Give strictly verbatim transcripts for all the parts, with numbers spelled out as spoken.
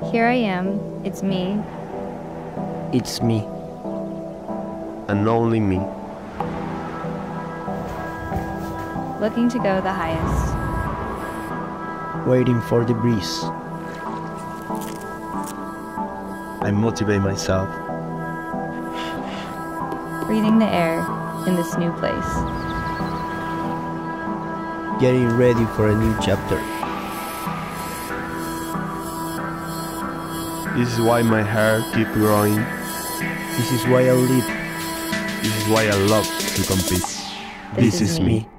Here I am. It's me. It's me. And only me. Looking to go the highest. Waiting for the breeze. I motivate myself. Breathing the air in this new place. Getting ready for a new chapter. This is why my hair keeps growing. This is why I live. This is why I love to compete. This, This, is, is me. me.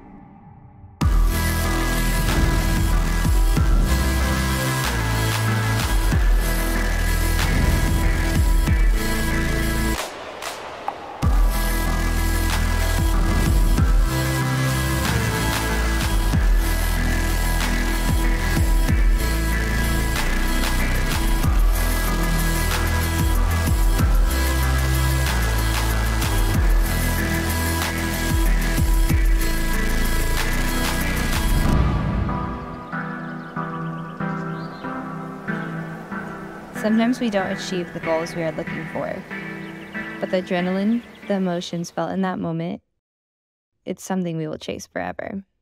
Sometimes we don't achieve the goals we are looking for, but the adrenaline, the emotions felt in that moment, it's something we will chase forever.